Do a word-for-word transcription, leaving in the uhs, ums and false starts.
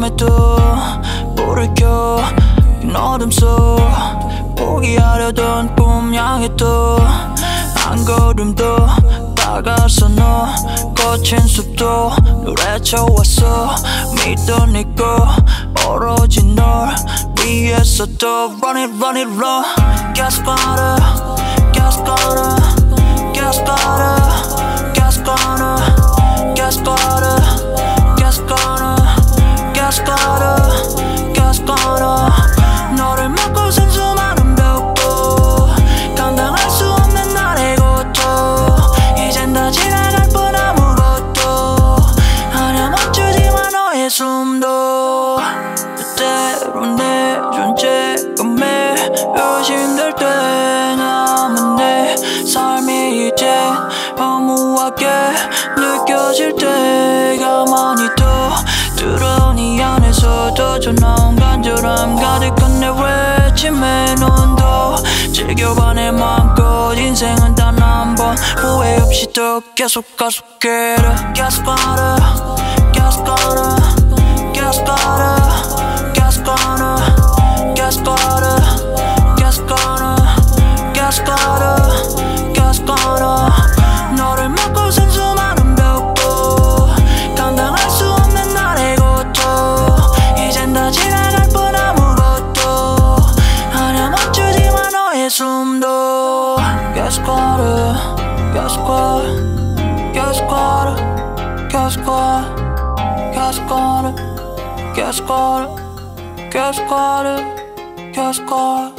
맘에 또 불을 켜 긴 어둠 속 포기하려던 꿈 향해 또 한 걸음 더 다가서 너 거친 숲도 노래쳐왔어 믿던 잊고 멀어진 널 위해서 또 Run it, run it, run Gas gonna, gas gonna, gas gonna, gas gonna, gas gonna, gas gonna, gas gonna, gas gonna 너를 막고 선 수많은 벽도 감당할 수 없는 나의 고통 이젠 다 지나갈 뿐 아무것도 하려 멈추지마 너의 숨도 때로 내 존재감에 의심될 때 남은 내 삶이 이제 허무하게 느껴질 때 가만히 또 들어 네 안에서도 저 나온 간절함 가득한 내 외침에 눈도 즐겨봐 내 맘껏 인생은 단 한 번 후회 없이 또 계속 가속해 Gas gonna, gas gonna, gas gonna, gas gonna, gas gonna, gas gonna, gas gonna, gas gonna 너를 막고 선 수많은 벽도 감당할 수 없는 나의 고통 이젠 다 지나갈 뿐 아무것도 하려 멈추지마 너의 숨도 Gas gonna, gas gonna, gas gonna, gas gonna, gas gonna, gas gonna, gas gonna, gas gonna